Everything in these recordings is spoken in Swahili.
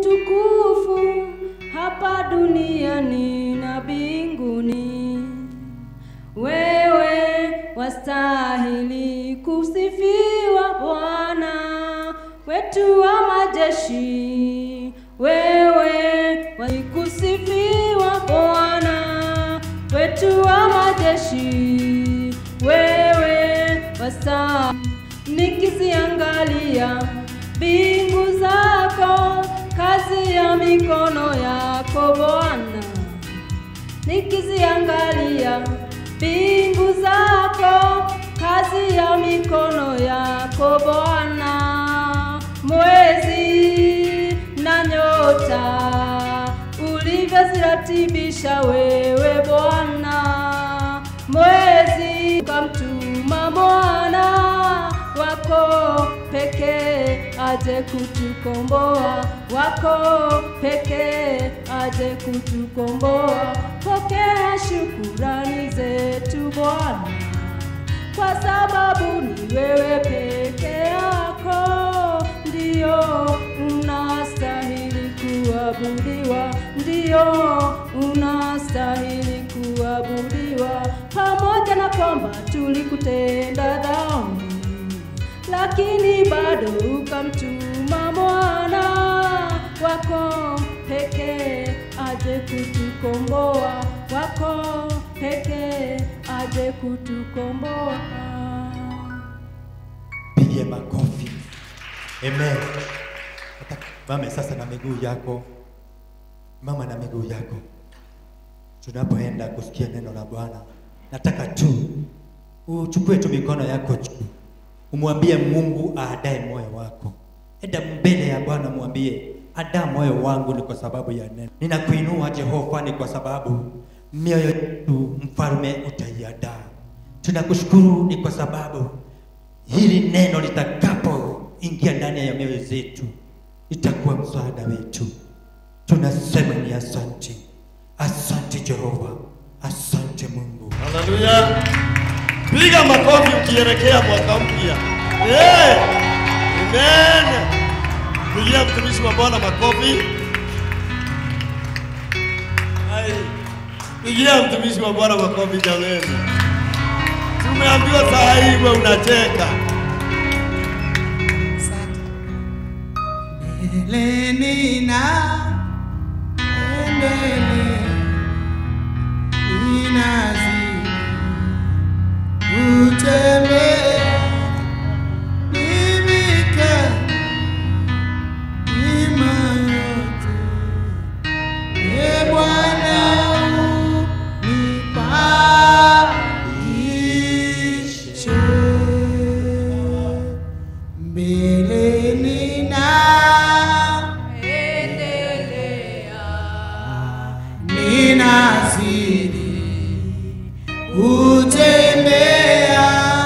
utukufu hapa duniani na mbinguni. Wewe wastahili kusifiwa Bwana wetu wa majeshi. Wewe wasikusifiwa Bwana wetu wa majeshi. Wewe wastahili. Nikiziangalia mbingu zako, kazi ya mikono yako Bwana. Nikiziangalia mbingu zako, kazi ya mikono yako Bwana. Mwezi na nyota ulivyoziratibisha wewe Bwana. Mwezi ukamtuma mwana wako pekee aje kutukomboa, wako pekee aje kutukomboa. Pokea shukurani zetu Bwana, kwa sababu ni wewe peke yako ndio unastahili kuabudiwa, ndio unastahili kuabudiwa. Pamoja na kwamba tulikutenda dhambi, lakini bado ukamtuma mwana wako pekee aje kutukomboa, wako pekee aje kutukomboa. Pigie makofi. Amen. Mama sasa na miguu yako. Mama na miguu yako. Tunapoenda kusikia neno la Bwana, nataka tu uchukue tu mikono yako juu. Umwambie Mungu aadae moyo wako. Enda mbele ya Bwana mwambie, adaa moyo wangu ni kwa sababu ya neno. Ninakuinua Jehova ni kwa sababu mioyo yetu mfalme utaiadaa. Tunakushukuru ni kwa sababu hili neno litakapo ingia ndani ya mioyo zetu itakuwa msaada wetu. Tunasema ni asante. Asante Jehova. Asante Mungu. Haleluya. Piga makofi ukielekea mwaka mpya. Amen. Pigia mtumishi wa Bwana makofi. Pigia mtumishi wa Bwana makofi jamani. Tumeambiwa saa hii wewe unacheka. Lenina endele inazi uteme nimike imayote Bwana unipaishe mbele nina ninazidi utembea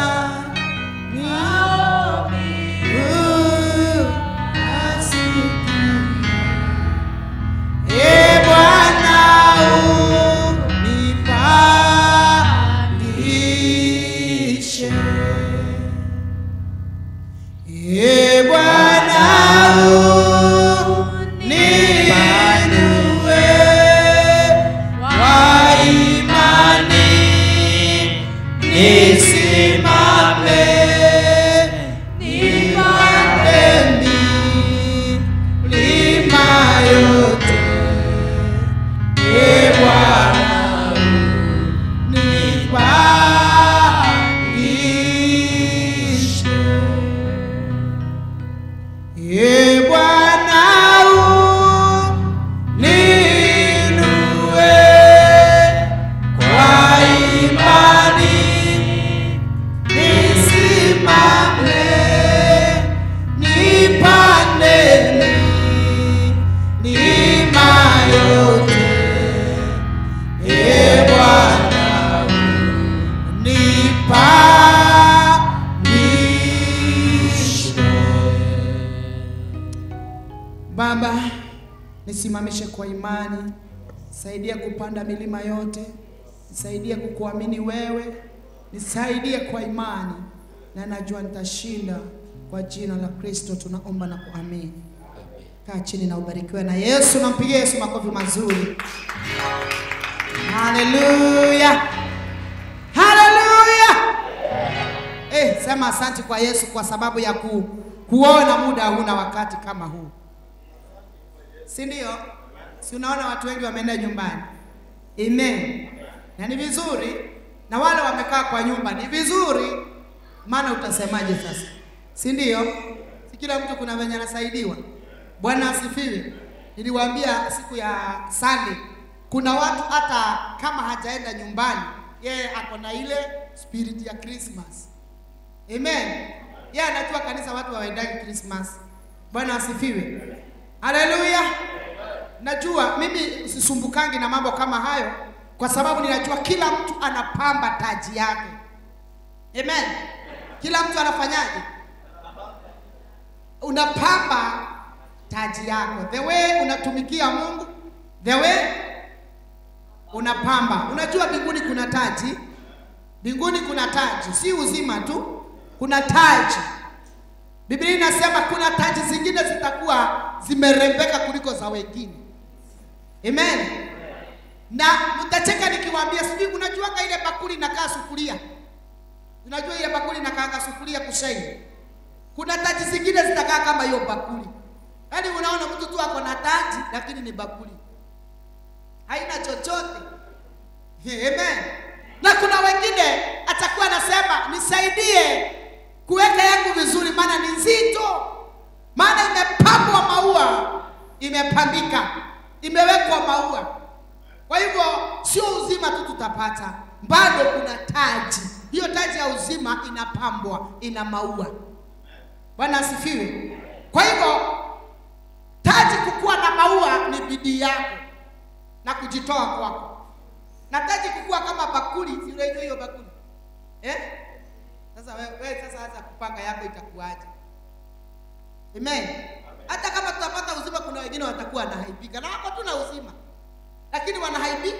Bwana unipandishe Bwana nisimame nipande milima yote Bwana unipandishe Bwana uninue kwa imani nisimame nipande milima yote Bwana unipandishe. Baba, nisimamishe kwa imani, saidia kupanda milima yote, nisaidie kukuamini wewe, nisaidie kwa imani, na najua nitashinda. Kwa jina la Kristo tunaomba na kuamini. Kaa chini na ubarikiwe na Yesu. Nampigie Yesu makofi mazuri. Haleluya. Haleluya. Sema asante kwa Yesu kwa sababu ya kuona muda huna wakati kama huu. Si ndio? Si unaona watu wengi wameenda nyumbani. Amen. Na ni vizuri, na wale wamekaa kwa nyumba ni vizuri, maana utasemaje sasa? Si ndio? Si kila mtu kuna venye anasaidiwa. Bwana asifiwe. Niliwaambia siku ya Sunday, kuna watu hata kama hajaenda nyumbani, yeye ako na ile spirit ya Christmas. Amen. Yeye anajua kanisa watu hawaendagi Christmas. Bwana asifiwe. Haleluya. Najua mimi sisumbukangi na mambo kama hayo kwa sababu ninajua kila mtu anapamba taji yake. Amen. Kila mtu anafanyaje? Unapamba taji yako. The way unatumikia Mungu, the way unapamba. Unajua mbinguni kuna taji. Mbinguni kuna taji, si uzima tu. Kuna taji. Biblia inasema kuna taji zingine zitakuwa zimerembeka kuliko za wengine. Amen. Na mtacheka nikiwaambia, sijui unajua ile bakuli inakaa sufuria. Unajua ile bakuli inakaa sufuria kushaini. Kuna taji zingine zitakaa kama hiyo bakuli. Yaani unaona mtu tu ako na taji lakini ni bakuli. Haina chochote. Amen. Na kuna wengine atakuwa anasema nisaidie kuweka yangu vizuri maana ni nzito. Maana imepambwa maua, imepambika, imewekwa maua. Kwa hivyo sio uzima tu tutapata, bado kuna taji. Hiyo taji ya uzima inapambwa, ina maua. Bwana asifiwe. Kwa hivyo taji kukuwa na maua ni bidii yako na kujitoa kwako. Na taji kukuwa kama bakuli, si unajua hiyo bakuli? Sasa wewe sasa hata kupanga yako itakuaje? Amen. Hata kama tutapata uzima, kuna wengine watakuwa wanahaibika. Na wako tu na uzima, lakini wanahaibika.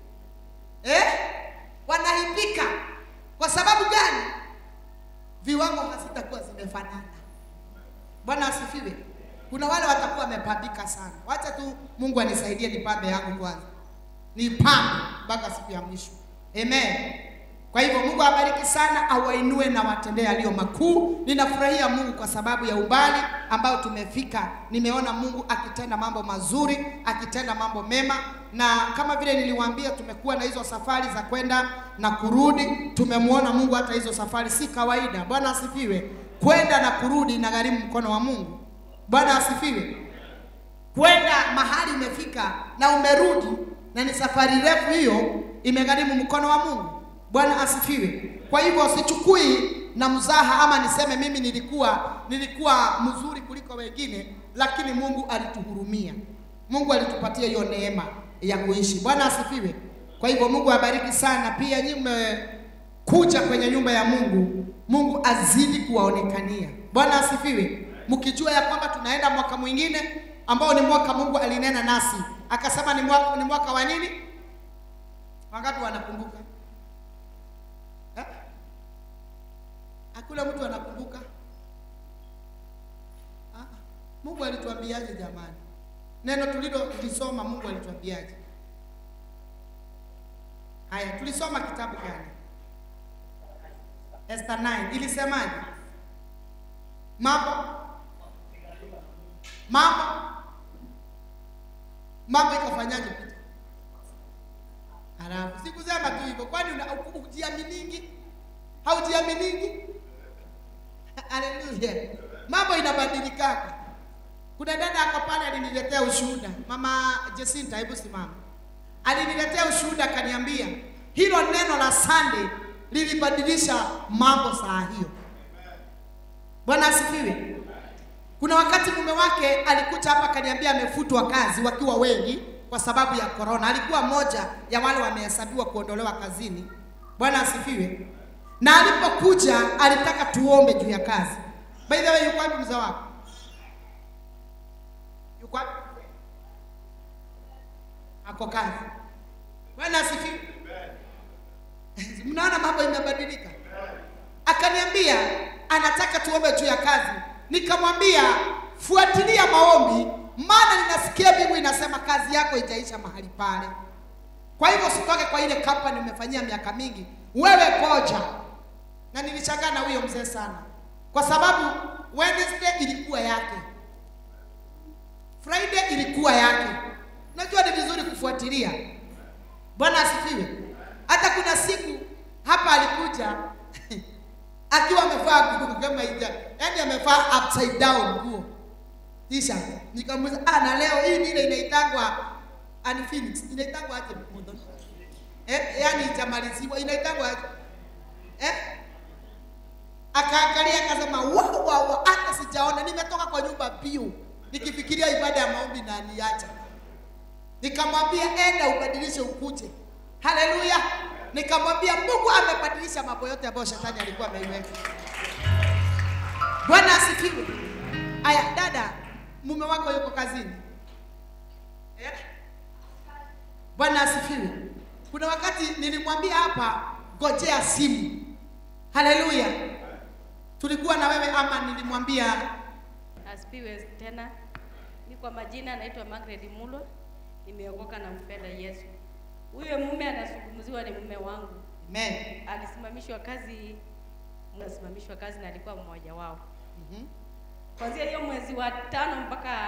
Wanahaibika. Kwa sababu gani? Viwango hazitakuwa zimefanana. Bwana asifiwe. Kuna wale watakuwa wamepambika sana. Wacha tu Mungu anisaidie nipambe yangu kwanza. Nipambe mpaka siku ya mwisho. Amen. Kwa hivyo Mungu awabariki sana, awainue na watendee aliyo makuu. Ninafurahia Mungu kwa sababu ya umbali ambao tumefika. Nimeona Mungu akitenda mambo mazuri, akitenda mambo mema. Na kama vile niliwaambia, tumekuwa na hizo safari za kwenda na kurudi. Tumemwona Mungu hata hizo safari si kawaida. Bwana asifiwe. Kwenda na kurudi inagharimu mkono wa Mungu. Bwana asifiwe. Kwenda mahali umefika na umerudi na ni safari refu, hiyo imegharimu mkono wa Mungu. Bwana asifiwe. Kwa hivyo sichukui na mzaha ama niseme mimi nilikuwa mzuri kuliko wengine, lakini Mungu alituhurumia. Mungu alitupatia hiyo neema ya kuishi. Bwana asifiwe. Kwa hivyo Mungu abariki sana. Pia nyinyi mmekuja kwenye nyumba ya Mungu, Mungu azidi kuwaonekania. Bwana asifiwe. Mkijua ya kwamba tunaenda mwaka mwingine ambao ni mwaka Mungu alinena nasi. Akasema ni mwaka wa nini? Wangapi wanakumbuka? Hakuna mtu anakumbuka. Mungu alituambiaje jamani? Neno tulisoma Mungu alituambiaje? Haya, tulisoma kitabu gani? Esther 9 ilisemaje? Mambo ikafanyaje? Halafu sikusema tu hivyo, kwani ujiaminingi? Haujiaminingi? Haleluya. Mambo inabadilika. Kuna dada hapo pale aliniletea ushuhuda. Mama Jacinta, hebu simama. Aliniletea ushuhuda akaniambia, hilo neno la Sunday lilibadilisha mambo saa hiyo. Bwana asifiwe. Kuna wakati mume wake alikuja hapa akaniambia amefutwa kazi wakiwa wengi kwa sababu ya corona. Alikuwa mmoja ya wale wamehesabiwa kuondolewa kazini. Bwana asifiwe. Na alipokuja alitaka tuombe juu ya kazi. By the way, yuko wapi mzee wako? Yuko wapi? Ako kazi. Bwana asifiwe. Mnaona mambo imebadilika. Akaniambia anataka tuombe juu ya kazi. Nikamwambia fuatilia maombi maana ninasikia Biblia inasema kazi yako itaisha mahali pale. Kwa hivyo usitoke kwa ile company umefanyia miaka mingi, wewe koja. Na nilishangaa na huyo mzee sana, kwa sababu Wednesday ilikuwa yake, Friday ilikuwa yake. Unajua ni vizuri kufuatilia. Bwana asifiwe. Hata kuna siku hapa alikuja akiwa amevaa nguo kama hiyo, yaani amevaa upside down nguo t-shirt. Nikamuuliza, na leo hii ile inaitangwa unfinished, inaitangwa aje mmoja? Yaani itamaliziwa, inaitangwa aje? Akaangalia akasema, wow, hata sijaona, nimetoka kwa nyumba bio nikifikiria ibada ya maombi na niacha. Nikamwambia enda ubadilishe ukuje. Haleluya. Nikamwambia Mungu amebadilisha mambo yote ambayo shetani alikuwa ameiweka. Bwana asifiwe. Aya dada, mume wako yuko kazini? Bwana asifiwe. Kuna wakati nilimwambia hapa ngojea simu. Haleluya. Tulikuwa na wewe ama nilimwambia? Asifiwe tena. Ni kwa majina naitwa Margaret Mulwa. Nimeokoka na mpenda Yesu. Huyo mume anazungumziwa ni mume wangu. Amen. Alisimamishwa kazi na alikuwa mmoja wao. Kuanzia hiyo mwezi wa 5 mpaka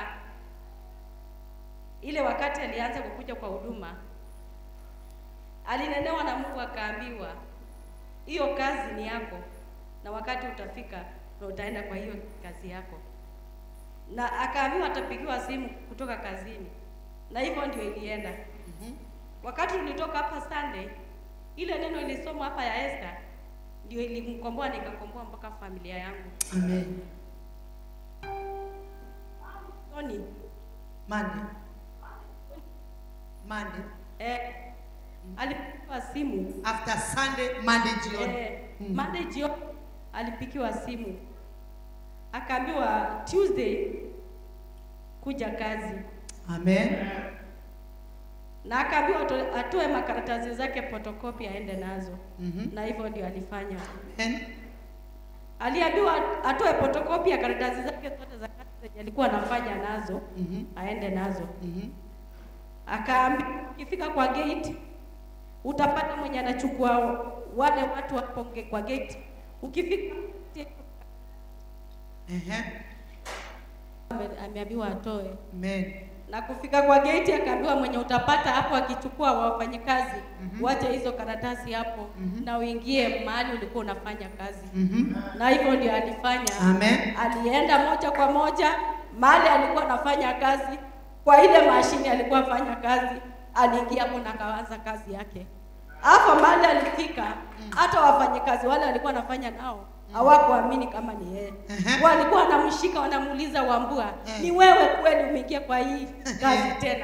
ile wakati alianza kukuja kwa huduma, alinenewa na Mungu akaambiwa, hiyo kazi ni yako na wakati utafika na utaenda kwa hiyo kazi yako. Na akaambiwa atapigiwa simu kutoka kazini. Na hivyo ndio ilienda. Wakati tulitoka hapa Sunday, ile neno ilisomwa hapa ya Esther ndio ilimkomboa, nikakomboa mpaka familia yangu. Amen. Tony Monday. Alipigiwa simu After Sunday, Monday jioni. Monday jioni alipigiwa simu. Akaambiwa Tuesday kuja kazi. Amen. Na akaambiwa atoe makaratasi zake photocopy aende nazo. Na hivyo ndio alifanya. Aliambiwa atoe photocopy ya karatasi zake zote za kazi zenye alikuwa anafanya nazo, aende nazo. Akaambiwa ukifika kwa gate utapata mwenye anachukua wale watu waponge kwa gate. Ukifika ameambiwa atoe. Amen. Na kufika kwa gate akaambiwa mwenye utapata hapo akichukua wafanyikazi, wache hizo karatasi hapo na uingie mahali ulikuwa unafanya kazi. Na hivyo ndio alifanya. Amen. Alienda moja kwa moja mahali alikuwa anafanya kazi, kwa ile mashine alikuwa afanya kazi, aliingia hapo na kaanza kazi yake. Hapo mahali alifika, hata wafanyikazi wale walikuwa anafanya nao hawakuamini kama ni yeye. Walikuwa wanamshika wanamuuliza, Wambua, ni wewe kweli umeingia kwa hii kazi tena?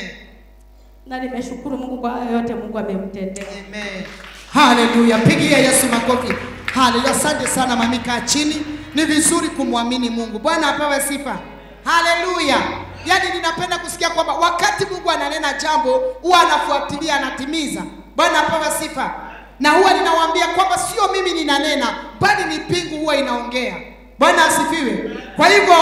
Na nimeshukuru Mungu kwa hayo yote Mungu amemtendea. Amen. Haleluya. Pigia Yesu makofi. Haleluya. Asante sana mami, kaa chini. Ni vizuri kumwamini Mungu. Bwana apewe sifa. Haleluya. Yaani ninapenda kusikia kwamba wakati Mungu ananena jambo huwa anafuatilia, anatimiza. Bwana apewe sifa. Na huwa ninawaambia kwamba sio mimi ninanena, bali ni mbingu huwa inaongea. Bwana asifiwe. Kwa hivyo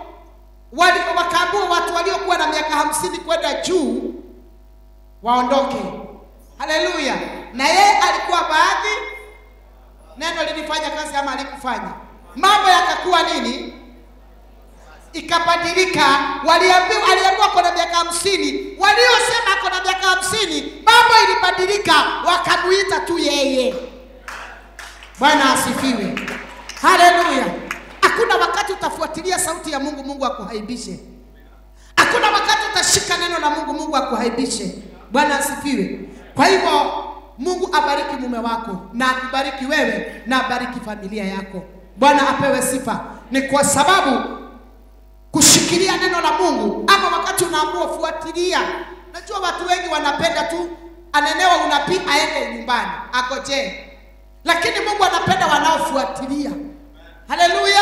wakaambiwa watu waliokuwa na miaka 50 kwenda juu waondoke. Haleluya. Na yeye alikuwa baadhi. Neno lilifanya kazi ama alikufanya? Mambo yakakuwa nini? Ikabadilika. Aliambiwa kuna miaka 50. Waliosema kuna miaka 50, mambo ilibadilika, wakamuita tu yeye. Bwana asifiwe. Haleluya. Hakuna wakati utafuatilia sauti ya Mungu, Mungu akuhaibishe. Hakuna wakati utashika neno la Mungu, Mungu akuhaibishe. Bwana asifiwe. Kwa hivyo Mungu abariki mume wako na akubariki wewe na abariki familia yako. Bwana apewe sifa. Ni kwa sababu kushikilia neno la Mungu, ama wakati unaamua fuatilia. Najua watu wengi wanapenda tu anenewa unabii aende nyumbani akoje. Lakini Mungu anapenda wanaofuatilia. Haleluya.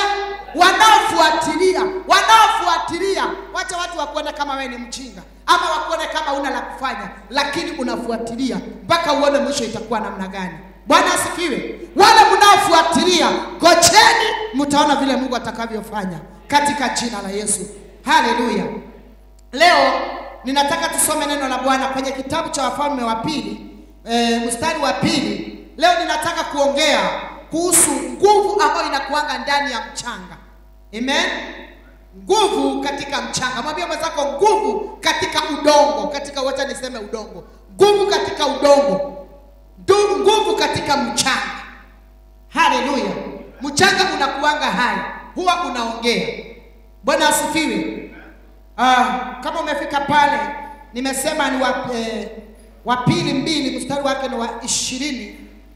Wanaofuatilia. Wacha watu wakuone kama wewe ni mchinga ama wakuone kama una la kufanya, lakini unafuatilia mpaka uone mwisho itakuwa namna gani. Bwana asifiwe. Wale mnaofuatilia, ngojeni mtaona vile Mungu atakavyofanya katika jina la Yesu. Haleluya. leo ninataka tusome neno la Bwana kwenye kitabu cha Wafalme wa pili, mstari wa 2. Leo ninataka kuongea kuhusu nguvu ambayo inakuanga ndani ya mchanga. Amen. Nguvu katika mchanga. Mwambie mwenzako nguvu katika udongo. Katika, wacha niseme udongo. Nguvu katika udongo. Nguvu katika mchanga. Haleluya. Mchanga unakuanga hai. Huwa unaongea. Bwana asifiwe. Kama umefika pale, nimesema ni wa pili 2 mstari wake ni wa 20.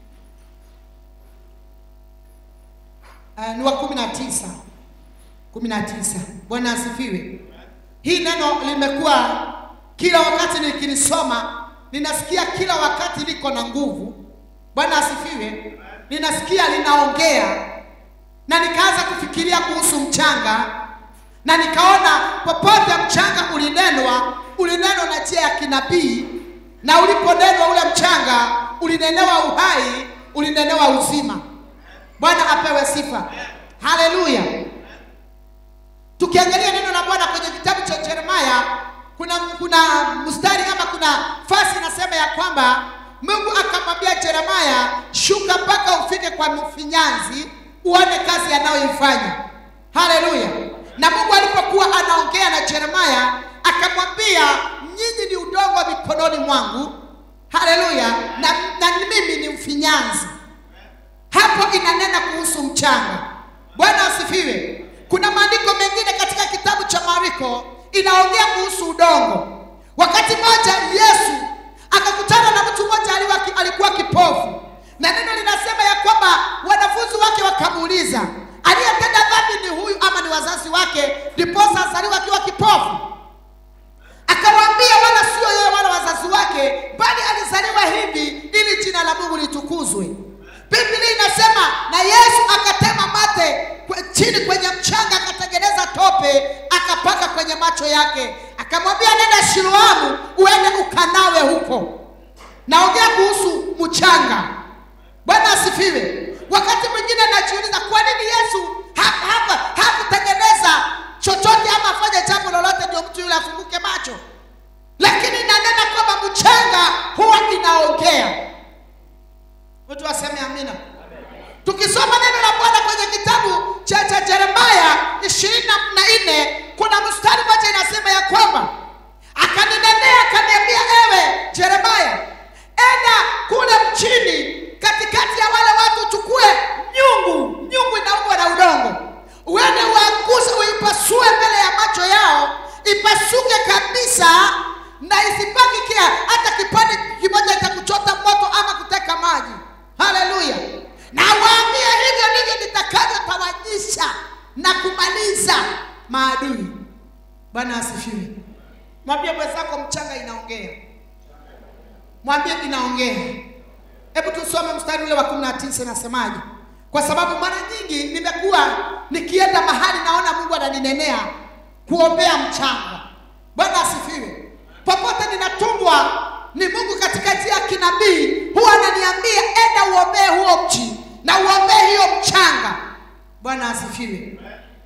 Ni wa 19. Bwana asifiwe. Hii neno limekuwa kila wakati nikilisoma, ninasikia kila wakati liko na nguvu. Bwana asifiwe. Ninasikia linaongea, na nikaanza kufikiria kuhusu mchanga, na nikaona popote mchanga ulinenwa na njia ya kinabii, na uliponenwa ule mchanga ulinenewa uhai, ulinenewa uzima. Bwana apewe sifa. Haleluya. Tukiangalia neno la Bwana kwenye kitabu cha Yeremia, kuna mstari ama kuna fasi inasema ya kwamba Mungu akamwambia Yeremia, shuka mpaka ufike kwa mfinyanzi uone kazi anayoifanya. Haleluya. Na Mungu alipokuwa anaongea na Yeremia akamwambia, nyinyi ni udongo mikononi mwangu. Haleluya. Na mimi ni mfinyanzi. Hapo inanena kuhusu mchanga. Bwana asifiwe. Kuna maandiko mengine katika kitabu cha Marko inaongea kuhusu udongo. Wakati mmoja Yesu akakutana na mtu mmoja alikuwa kipofu. Na neno linasema ya kwamba wanafunzi wake wakamuuliza, aliyetenda dhambi ni huyu ama ni wazazi wake ndiposa azaliwa akiwa kipofu? Akawaambia, wala sio yeye wala wazazi wake, bali alizaliwa hivi ili jina la Mungu litukuzwe. Biblia inasema na Yesu akatema mate chini kwenye mchanga, akatengeneza tope, akapaka kwenye macho yake, akamwambia, nenda Siloamu uende ukanawe huko. Naongea kuhusu mchanga. Bwana asifiwe. Wakati mwingine najiuliza kwa nini Yesu hakutengeneza chochote ama afanye jambo lolote ndio mtu yule afunguke macho, lakini nanena kwamba mchanga huwa inaongea. Mtu aseme amina. Tukisoma neno la Bwana kwenye kitabu cha Yeremia 24, kuna mstari mmoja inasema ya kwamba akaninenea akaniambia, ewe Yeremia, enda kule mchini katikati ya wale watu, chukue nyungu inaungwa na udongo, uende uanguse, uipasue mbele ya macho yao, ipasuke kabisa, na isibaki kia hata kipande kimoja cha kuchota moto ama kuteka maji. Haleluya. Na waambie, hivyo ndivyo nitakavyotawanyisha na kumaliza maadui. Bwana asifiwe. Mwambie mwenzako mchanga inaongea. Mwambie inaongea. Hebu tusome mstari ule wa 19 nasemaje? Kwa sababu mara nyingi nimekuwa nikienda mahali naona Mungu ananinenea kuombea mchanga. Bwana asifiwe. Popote ninatungwa ni Mungu katika njia ya kinabii huwa ananiambia, enda uombee huo mchi na uombee hiyo mchanga. Bwana asifiwe.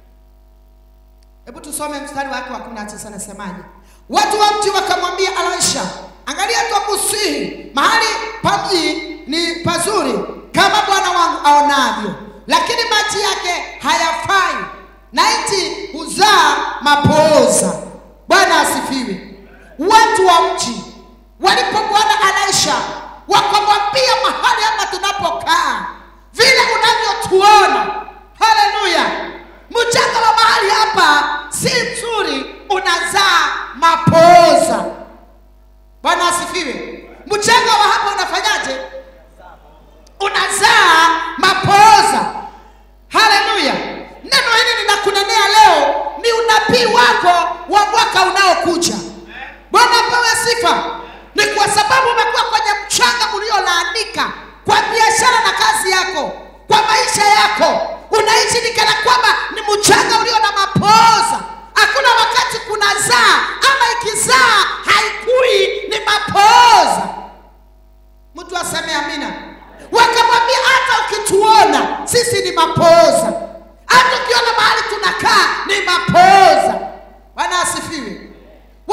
Hebu tusome mstari wake wa 19 nasemaje? Watu wa mji wakamwambia Elisha, angalia tukusihi, mahali pa mji ni pazuri kama bwana wangu aonavyo, lakini maji yake hayafai na nchi huzaa mapooza. Bwana asifiwe. Watu wa mji walipomwona Elisha wakamwambia, mahali hapa tunapokaa vile unavyotuona, haleluya, mchanga wa mahali hapa si mzuri, unazaa mapooza. Bwana asifiwe. Mchanga wa hapa unafanyaje? Unazaa mapooza. Haleluya. Neno hili ninakunenea leo ni unabii wako wa mwaka unaokuja. Bwana apewe sifa. Ni kwa sababu umekuwa kwenye mchanga uliolaanika kwa biashara na kazi yako, kwa maisha yako. Unaishi ni kana kwamba ni mchanga ulio na mapooza. Hakuna wakati kunazaa, ama ikizaa haikui, ni mapooza. Mtu aseme amina. Wakamwambia, hata ukituona sisi ni mapooza, hata ukiona mahali tunakaa ni mapooza. Bwana asifiwe.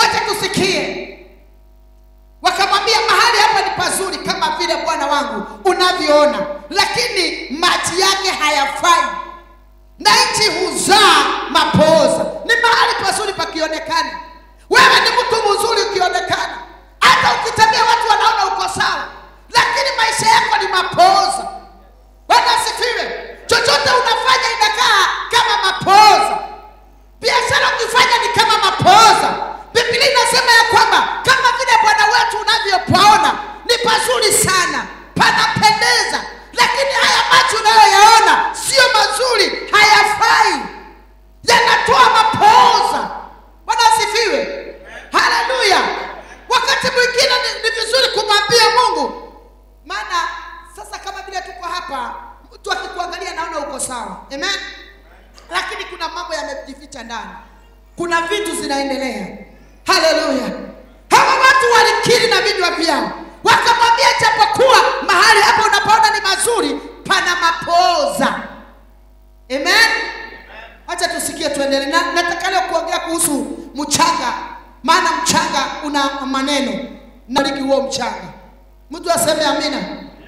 wamfikie. Wakamwambia mahali hapa ni pazuri kama vile bwana wangu unavyoona, lakini maji yake hayafai na nchi huzaa mapooza. Ni mahali pazuri pakionekana. Wewe ni mtu mzuri ukionekana, hata ukitembea watu wanaona uko sawa, lakini maisha yako ni mapooza. Bwana asifiwe. Chochote unafanya inakaa kama mapooza. Biashara ukifanya ni kama mapooza. Biblia inasema ya kwamba kama vile Bwana wetu unavyopaona ni pazuri sana, panapendeza, lakini haya macho unayoyaona sio mazuri, hayafai, yanatoa mapooza. Bwana asifiwe. Haleluya. Wakati mwingine ni vizuri kumwambia Mungu, maana sasa kama vile tuko hapa, mtu akikuangalia naona uko sawa. Amen. Lakini kuna mambo yamejificha ndani. Kuna vitu zinaendelea. Haleluya. Hawa watu walikiri na vinywa vyao, wakamwambia japokuwa mahali hapa unapaona ni mazuri, pana mapooza. Amen. Acha tusikie tuendelee. Nataka leo kuongea kuhusu mchanga, maana mchanga una maneno. Naliki huo mchanga. Mtu aseme amina.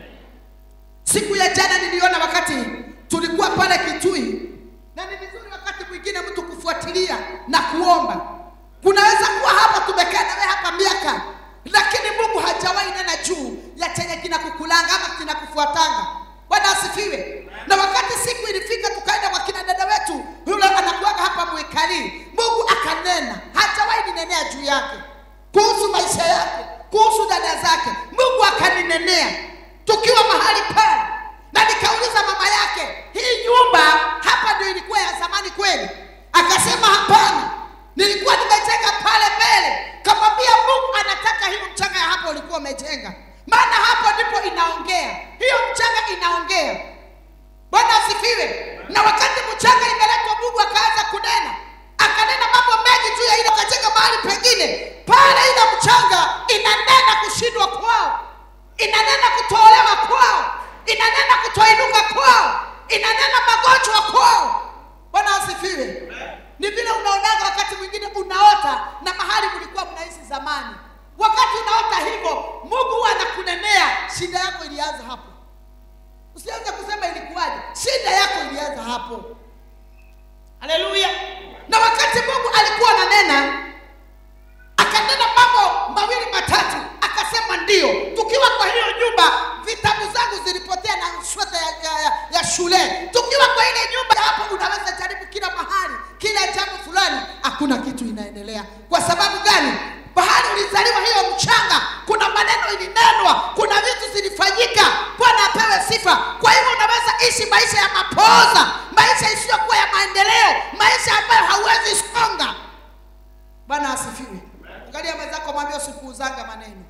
Siku ya jana niliona wakati tulikuwa pale Kitui, na ni vizuri wakati mwingine mtu kufuatilia na kuomba. Kunaweza kuwa hapa tumekaa nawe hapa miaka, lakini Mungu hajawahi nena juu ya chenye kinakukulanga ama kinakufuatanga. Bwana asifiwe. Na wakati siku ilifika tukaenda kwa kina dada wetu yule anakuaga hapa Mwikali, Mungu akanena, hajawahi ninenea juu yake, kuhusu maisha yake, kuhusu dada zake. Mungu akaninenea tukiwa mahali pale, na nikauliza mama yake, hii nyumba hapa ndio ilikuwa ya zamani kweli? Akasema hapana, nilikuwa nimejenga pale mbele. Kamwambia Mungu anataka hiyo mchanga ya hapo ulikuwa umejenga, maana hapo ndipo inaongea, hiyo mchanga inaongea. Bwana asifiwe. Na wakati mchanga imeletwa, Mungu akaanza kunena, akanena mambo mengi juu ya ile, akajenga mahali pengine pale. Ile mchanga inanena kushindwa kwao, inanena kutolewa kwao, inanena kutoinuka kwao, inanena magonjwa kwao. Bwana asifiwe. Ni vile unaonaga wakati mwingine unaota na mahali mlikuwa mnaishi zamani. Wakati unaota hivyo, Mungu anakunenea, shida yako ilianza hapo. Usianze kusema ilikuwaje, shida yako ilianza hapo. Haleluya. Na wakati Mungu alikuwa ananena, akanena mambo mawili matatu, akasema ndio. Tukiwa kwa hiyo nyumba, vitabu zangu zilipotea na sweta ya shule. Tukiwa kwa ile nyumba hapo, unaweza jaribu kila mahali, kila jambo fulani, hakuna kitu inaendelea. Kwa sababu gani? Bahali ulizaliwa hiyo mchanga, kuna maneno ilinenwa, kuna vitu zilifanyika. Bwana apewe sifa. Kwa hivyo unaweza ishi maisha ya mapooza, maisha isiyokuwa ya maendeleo, maisha ambayo hauwezi songa. Bwana asifiwe. Angalia mwenzako, mwambie usikuuzanga maneno.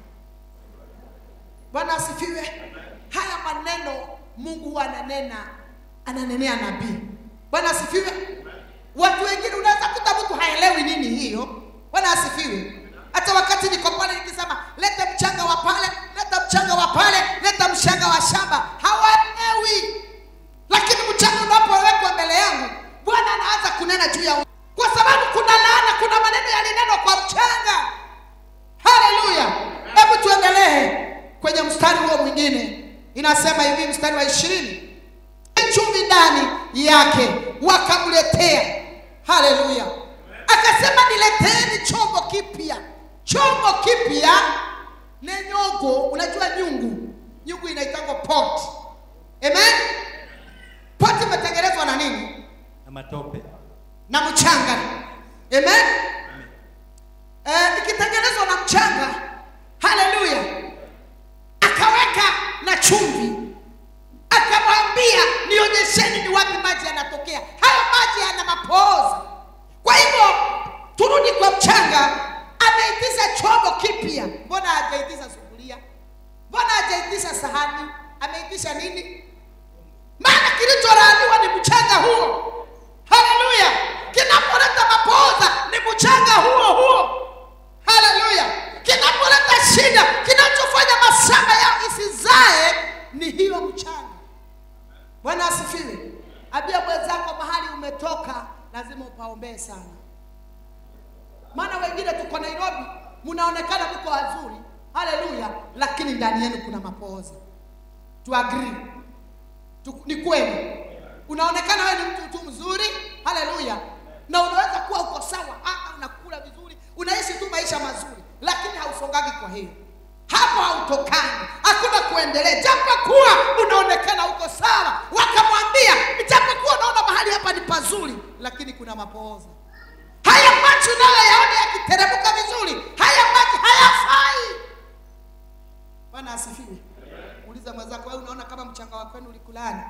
Bwana asifiwe. Haya maneno Mungu huwa ananenea nabii. Bwana asifiwe. Watu wengine unaweza kuta mtu haelewi nini hiyo. Bwana asifiwe. Hata wakati niko pale nikisema leta mchanga wa pale, leta mchanga wa pale, leta mchanga wa shamba, hawaelewi. Lakini mchanga unapowekwa mbele yangu, Bwana anaanza kunena juu ya, kwa sababu kuna laana, kuna maneno yalinenwa kwa mchanga. Haleluya. Hebu tuendelee kwenye mstari huo mwingine. Inasema hivi, mstari wa 20, chumvi ndani yake wakamletea. Haleluya. Akasema nileteeni chombo kipya. Chombo kipya ni nyungu. Unajua nyungu inaitwa pot. Amen. Pot imetengenezwa na nini? Na matope na mchanga. Amen. Ikitengenezwa na mchanga. Haleluya. Akaweka na chumvi, akamwambia nionyesheni ni wapi maji yanatokea. Hayo maji yana mapooza. Kwa hivyo turudi kwa mchanga. Ameitisha chombo kipya. Mbona hajaitisha sufuria? Mbona hajaitisha sahani? Ameitisha nini? Maana kilicholaaniwa ni mchanga huo. Haleluya. Kinapoleta mapooza ni mchanga huo. Haleluya. Kinapoleta shida, kinachofanya mashamba yao isizae ni hiyo mchanga. Bwana asifiwe. Abia mwenzako mahali umetoka lazima upaombee sana. Maana wengine tuko Nairobi, mnaonekana mko wazuri, haleluya, lakini ndani yenu kuna mapooza. Tu agree. Ni kweli. Unaonekana wewe ni mtu mzuri, haleluya, na unaweza kuwa uko sawa, unakula vizuri, unaishi tu maisha mazuri, lakini hausongagi kwa hiyo. Hapo hautokani, hakuna kuendelea. Japokuwa unaonekana uko sawa, wakamwambia japokuwa unaona mahali hapa ni pazuri, lakini kuna mapooza. Haya macho unayoyaona yakiteremka vizuri, haya macho hayafai. Bwana asifiwe. Uliza mwenzako, wewe unaona kama mchanga wa kwenu ulikulani?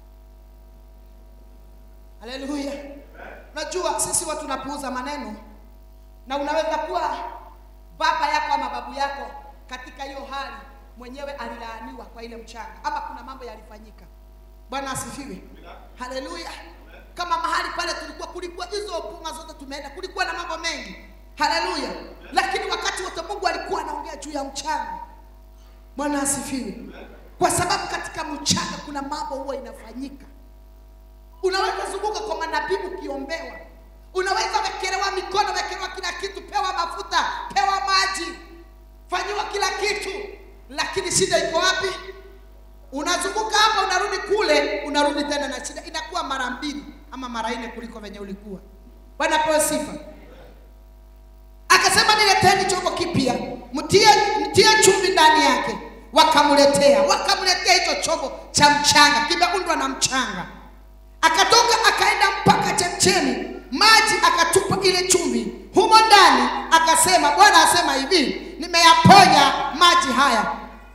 Haleluya. Unajua sisi watu tunapuuza maneno, na unaweza kuwa baba yako ama babu yako katika hiyo hali mwenyewe alilaaniwa kwa ile mchanga, ama kuna mambo yalifanyika. Bwana asifiwe. Haleluya. Kama mahali pale kulikuwa hizo punga zote tumeenda, kulikuwa na mambo mengi. Haleluya. Lakini wakati wote Mungu alikuwa anaongea juu ya mchanga. Bwana asifiwe. Kwa sababu katika mchanga kuna mambo huwa inafanyika. Unaweza zunguka kwa manabii ukiombewa. Unaweza wekelewa mikono, wekelewa kila kitu, pewa mafuta, pewa maji, fanyiwa kila kitu. Lakini shida iko wapi? Unazunguka hapa, unarudi kule, unarudi tena na shida inakuwa mara 2 ama mara 4 kuliko venye ulikuwa. Bwana pewe sifa. Akasema nileteni chombo kipya, mtie chumvi ndani yake. Wakamletea hicho chombo cha mchanga, kimeundwa na mchanga. Akatoka akaenda mpaka chemchemi, maji akatupa ile chumvi humo ndani, akasema Bwana asema hivi, nimeyaponya maji haya,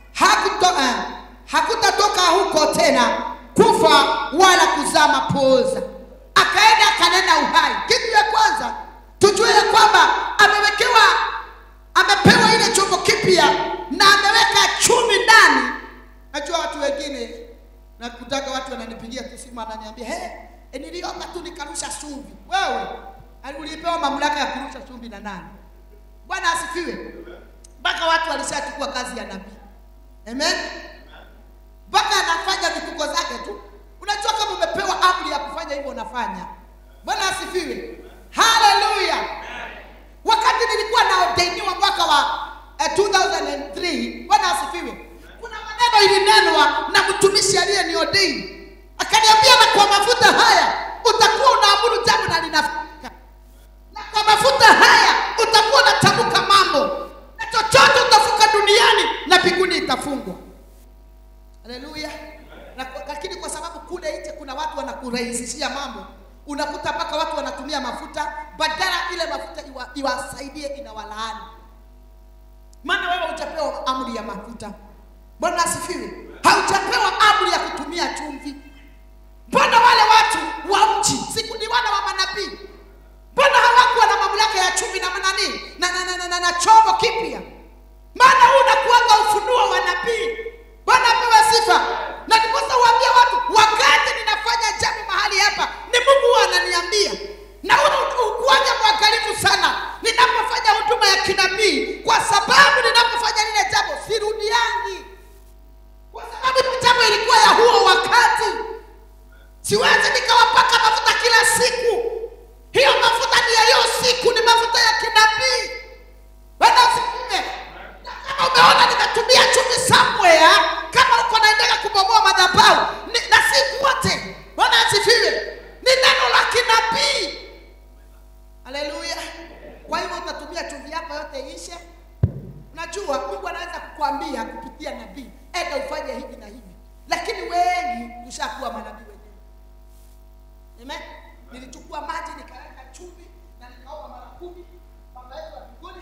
hakutatoka huko tena kufa wala kuzaa mapooza. Akaenda akanena uhai. Kitu ya kwanza tujue ya kwamba amepewa ile chombo kipya na ameweka chumvi ndani. Najua watu wengine, na kutaka watu wananipigia simu ananiambia, niliomba tu nikarusha chumvi. Wewe ulipewa mamlaka ya kurusha chumvi na nani? Bwana asifiwe. Mpaka watu walishachukua kazi ya nabii. Amen. Mpaka anafanya vituko zake tu. Unajua kama umepewa amri ya kufanya hivyo unafanya. Bwana asifiwe. Haleluya. Wakati nilikuwa naordainiwa mwaka wa 2003, Bwana asifiwe, kuna maneno ilinenwa na mtumishi aliyeniordaini. Akaniambia, na kwa mafuta haya utakuwa unaabudu jambo na linafanyika. Na kwa mafuta haya utakuwa unatamka mambo, na chochote utafuka duniani na mbinguni itafungwa. Haleluya. Lakini kwa sababu kule nje kuna watu wanakurahisishia mambo, unakuta mpaka watu wanatumia mafuta badala ile mafuta iwasaidie, inawalaani. Maana wewe hujapewa amri ya mafuta. Bwana asifiwe. Haujapewa amri ya kutumia chumvi. Mbona wale watu wa mji siku ni wana wa manabii, mbona hawakuwa na mamlaka ya chumvi na manani na chombo kipya? Maana unakuanga ufunuo wa nabii. Bwana apewe sifa. Na ndiposa uambia watu, wakati ninafanya jambo mahali hapa, ni Mungu ananiambia. Na ukuaja mwangalifu sana ninapofanya huduma ya kinabii, kwa sababu ninapofanya lile jambo sirudiani. Kwa sababu jambo ilikuwa ya huo wakati. Siwezi nikawapaka mafuta kila siku. Hiyo mafuta ni ya hiyo siku, ni mafuta ya kinabii. Bwana asifiwe. Kama umeona ninatumia chumvi somewhere, kama uko naendelea kubomoa madhabahu, na si wote. Bwana asifiwe. Ni neno la kinabii. Haleluya. Kwa hivyo utatumia chumvi yako yote ishe. Unajua Mungu anaweza kukuambia kupitia nabii, enda ufanye hivi na hivi. Lakini wengi tushakuwa manabii wenyewe. Amen. Nilichukua maji nikaweka chumvi na nikaomba mara 10 Baba yetu wa mbinguni.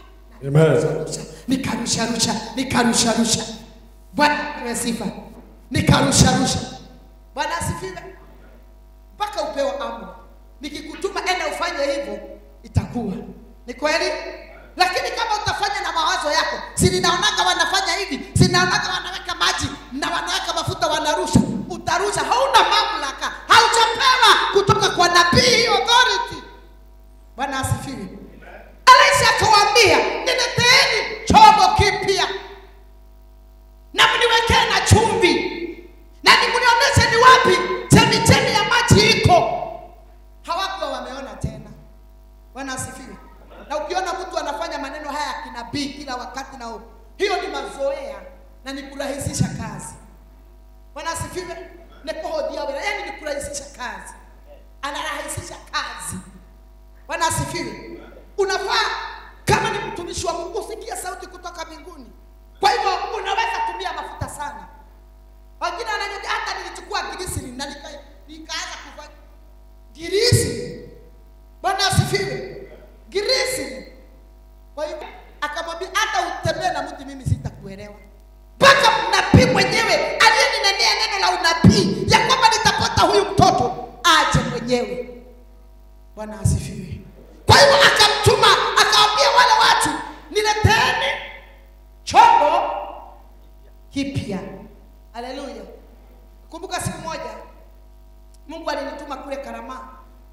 Amen. Nikarusha. Bwana apewe sifa. Nikarusha. Bwana asifiwe. Mpaka upewa amri. Nikikutuma enda ufanye hivyo, itakuwa. Ni kweli? Lakini kama utafanya na mawazo yako, si ninaonaga wanafanya hivi, si ninaonaga wanaweka maji na wanaweka mafuta wanarusha, utarusha. Hauna mamlaka. Haujapewa kutoka kwa nabii authority. Bwana asifiwe. Elisha akawaambia, nileteeni chombo kipya na mniwekee na chumvi, na nimunionyeshe ni wapi chemichemi ya maji iko. Hawakuwa wameona tena. Bwana asifiwe. Na ukiona mtu anafanya maneno haya ya kinabii, nabii kila wakati na hiyo ni mazoea na ni kurahisisha kazi. Bwana asifiwe. Ni kuhodia wewe, yani ni kurahisisha kazi. Anarahisisha kazi. Bwana asifiwe. Unafaa kama ni mtumishi wa Mungu usikie sauti kutoka mbinguni. Kwa hivyo unaweza tumia mafuta sana. Wengine wananiambia hata nilichukua glycerin na nikaanza kufanya glycerin. Bwana asifiwe. Glycerin. Kwa hivyo akamwambia hata utembee na mtu mimi sitakuelewa. Mpaka nabii mwenyewe aliyeninenea neno la unabii ya kwamba nitapata huyu mtoto aje mwenyewe. Bwana asifiwe. Kwa hivyo akamtuma akawaambia wale watu, nileteni chombo kipya. Haleluya. Kumbuka siku moja Mungu alinituma kule Karama.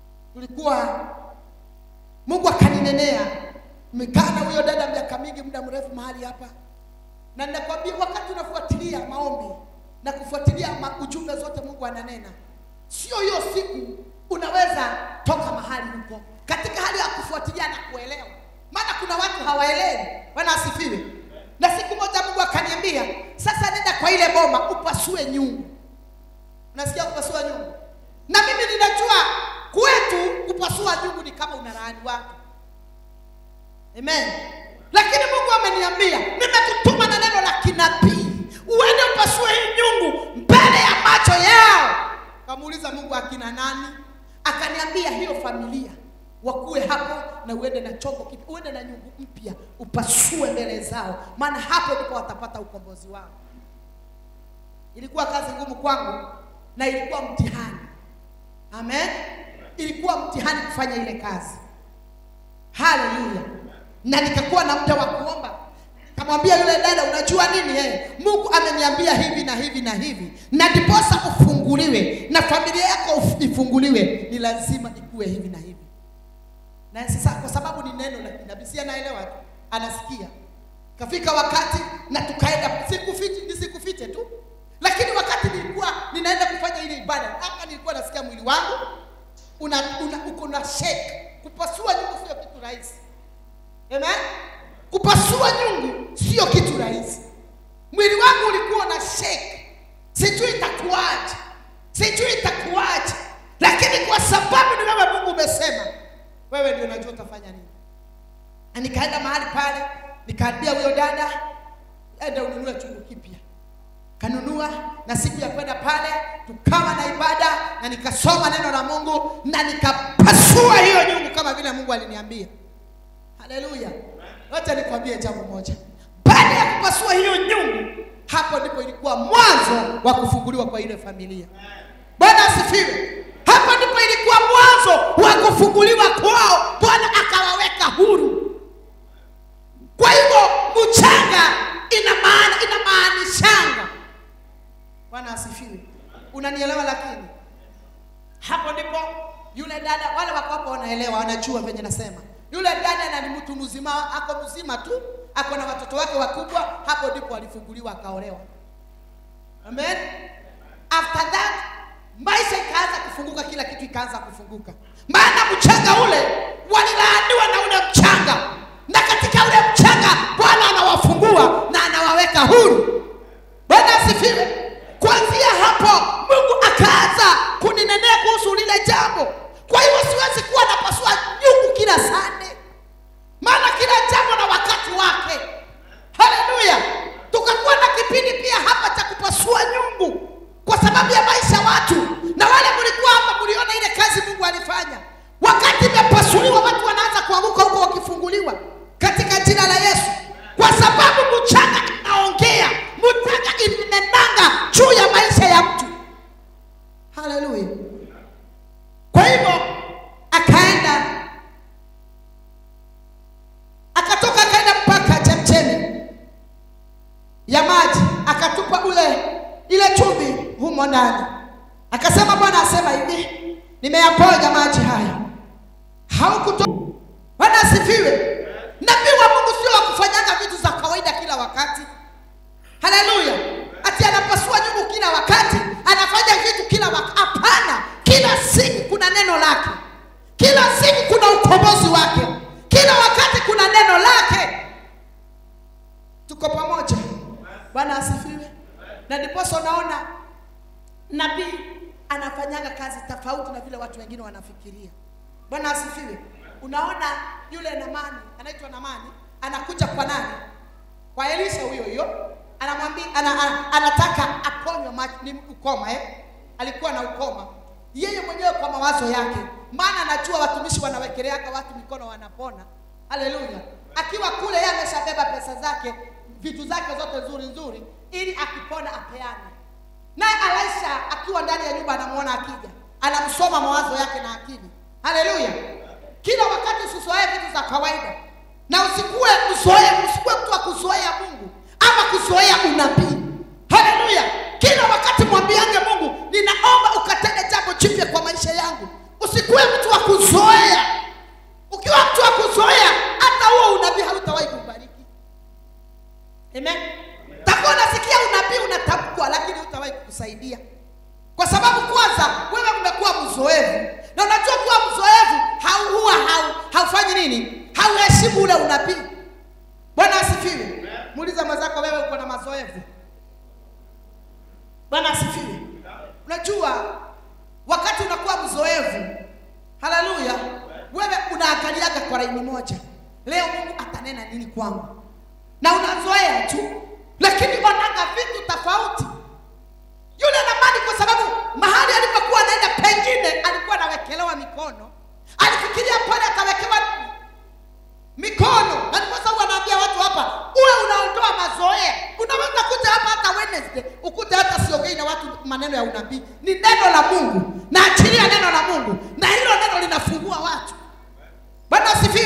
Mungu akaninenea. Nimekaa na huyo dada miaka mingi, muda mrefu mahali hapa. Na ninakwambia wakati unafuatilia maombi na kufuatilia ujumbe zote Mungu ananena, sio hiyo siku unaweza toka mahali huko katika hali ya kufuatilia na kuelewa. Maana kuna watu hawaelewi. Bwana asifiwe. Na siku moja Mungu akaniambia, sasa nenda kwa ile boma upasue nyungu. Unasikia kupasua nyungu? Na mimi ninajua kwetu kupasua nyungu ni kama unalaani watu. Amen. Lakini Mungu ameniambia, nimekutuma na neno la kinabii. Uende upasue hii nyungu mbele ya macho yao. Kamuuliza Mungu akina nani? Akaniambia hiyo familia wakuwe hapo na uende na chombo kipya, uende na nyungu mpya, upasue mbele zao. Maana hapo ndipo watapata ukombozi wao. Ilikuwa kazi ngumu kwangu na ilikuwa mtihani. Amen. Ilikuwa mtihani kufanya ile kazi. Haleluya. Na nikakuwa na muda wa kuomba. Kamwambia yule dada, unajua nini Mungu ameniambia hivi na hivi na hivi. Na ndiposa ufunguliwe na familia yako ifunguliwe, ni lazima ikuwe hivi na hivi. Na sasa kwa sababu ni neno la kinabii, si anaelewa tu, anasikia. Kafika wakati na tukaenda, nisikufiche tu. Lakini wakati nilikuwa ninaenda kufanya ile ibada, hapa nilikuwa nasikia mwili wangu uko na shake. Kupasua nyungu sio kitu rahisi. Amen. Kupasua nyungu sio kitu rahisi. Mwili wangu ulikuwa na shake. Sijui itakuaje. Lakini kwa sababu ni wewe Mungu umesema, wewe ndio unajua utafanya nini. Na nikaenda mahali pale, nikaambia huyo dada, enda ununue chungu kipya. Kanunua, na siku ya kwenda pale tukawa na ibada na nikasoma neno la Mungu na nikapasua hiyo nyungu kama vile Mungu aliniambia. Haleluya. Wacha nikwambie jambo moja. Baada ya kupasua hiyo nyungu, hapo ndipo ilikuwa mwanzo wa kufunguliwa kwa ile familia. Bwana asifiwe. Hapo ndipo ilikuwa mwanzo wa kufunguliwa kwao. Bwana akawaweka huru. Kwa hivyo mchanga inamaanishanga. Bwana asifiwe. Unanielewa? Lakini hapo ndipo yule dada, wale wako hapo wanaelewa, wanajua venye nasema. Yule dada na ni mtu mzima, ako mzima tu, ako na watoto wake wakubwa. Hapo ndipo alifunguliwa akaolewa. Amen. After that maisha ikaanza kufunguka, kila kitu ikaanza kufunguka. Maana mchanga ule walilaaniwa na ule mchanga, na katika ule mchanga Bwana anawafungua na anawaweka huru. Bwana asifiwe. Kuanzia hapo Mungu akaanza kuninenea kuhusu lile jambo. Kwa hivyo siwezi kuwa napasua nyungu kila Sunday. Maana kila jambo na wakati wake. Haleluya. Tukakuwa na kipindi pia hapa cha kupasua nyungu kwa sababu ya maisha watu. Na wale mlikuwa hapa mliona ile kazi Mungu alifanya. Wakati imepasuliwa watu wanaanza kuanguka huko wakifunguliwa katika jina la Yesu. Kwa sababu mchanga inaongea, mchanga inenanga juu ya maisha ya mtu. Haleluya. Kwa hivyo akaenda mpaka chemchemi ya maji, akatupa ile chumvi humo ndani. Akasema Bwana asema hivi, nimeyaponya maji haya. Haukutoka. Bwana asifiwe. Nabii wa Mungu sio kufanyanga vitu za kawaida kila wakati. Haleluya. Ati anapasua nyungu kila wakati, anafanya vitu kila wakati. Hapana. Kila siku kuna neno lake. Kila siku kuna ukombozi wake. Kila wakati kuna neno lake. Tuko pamoja? Bwana asifiwe. Na ndiposa unaona nabii anafanyaga kazi tofauti na vile watu wengine wanafikiria. Bwana asifiwe. Unaona yule Naamani, anaitwa Naamani, anakuja kwa nani? Kwa Elisha huyo. Anamwambia anataka aponywe ni ukoma alikuwa na ukoma. Yeye mwenyewe kwa mawazo yake, maana anajua watumishi wanawekeleaga watu mikono wanapona. Haleluya. Akiwa kule yeye ameshabeba pesa zake, vitu zake zote nzuri ili akipona apeane. Naye Elisha akiwa ndani ya nyumba anamuona akija, anamsoma mawazo yake na akili. Haleluya. Kila wakati usizoee vitu za kawaida, na usikuwe mtu wa kuzoea Mungu ama kuzoea unabii. Haleluya. Kila wakati mwambiange Mungu, ninaomba ukatende jambo jipya kwa maisha yangu. Usikuwe mtu wa kuzoea. Ukiwa mtu wa kuzoea, hata huo unabii hautawahi kubariki. Amen. Takuwa nasikia unabii unatamkwa, lakini hutawahi kukusaidia. Kwa sababu kwanza wewe umekuwa mzoefu. Na unajua kuwa mzoefu haufanyi nini? Hauheshimu ule unabii. Bwana asifiwe. Muuliza mwenzako, wewe uko na mazoefu? Bwana asifiwe. Unajua wakati unakuwa mzoefu, haleluya, wewe unaangaliaga kwa laini moja. Leo Mungu atanena nini kwangu? Na unazoea tu. Lakini wanaga vitu tofauti. Yule Naamani kwa sababu mahali alipokuwa anaenda pengine alikuwa anawekelewa mikono. Alifikiria pale atawekewa mikono. Na kwa sababu anaambia watu hapa, uwe unaondoa mazoea. Unaweza kuja hapa hata Wednesday, ukute hata siongei na watu maneno ya unabii. Ni neno la Mungu. Na achilia neno la Mungu. Na hilo neno linafungua watu. Bwana asifiwe.